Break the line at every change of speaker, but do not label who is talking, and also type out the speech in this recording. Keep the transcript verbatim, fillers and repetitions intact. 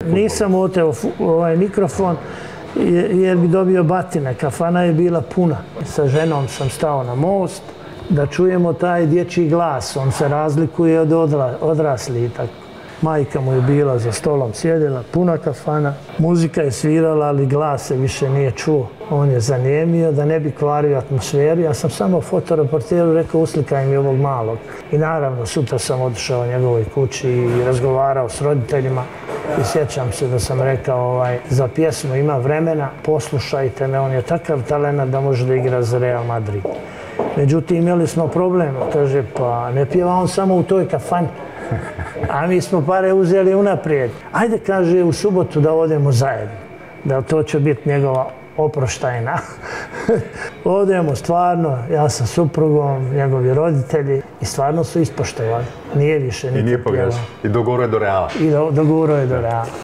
Nisam oteo ovaj mikrofon jer bi dobio batine. Kafana je bila puna. Sa ženom sam stao na most da čujemo taj dječji glas. On se razlikuje od odraslih. Majka mu je bila za stolom sjedila, puna kafana. Muzika je svirala, ali glas se više nije čuo. On je zanijemio da ne bi kvario atmosferu. Ja sam samo fotoreporteru rekao uslikaj mi ovog malog. I naravno sutra sam otišao u njegovoj kući i razgovarao s roditeljima. I sjećam se da sam rekao ovaj, za pjesmu ima vremena, poslušajte me, on je takav talent da može da igra za Real Madrid. Međutim, imali smo problem, kaže pa ne pjeva on samo u toj kafani. A mi smo pare uzeli unaprijed. Ajde, kaže, u subotu da odemo zajedno. Da to će biti njegova oproštajna. Odemo stvarno, ja sa suprugom, njegovi roditelji i stvarno su ispoštovali. Nije više
niti pjevao. I doguro je do Reala.
I doguro je do Reala.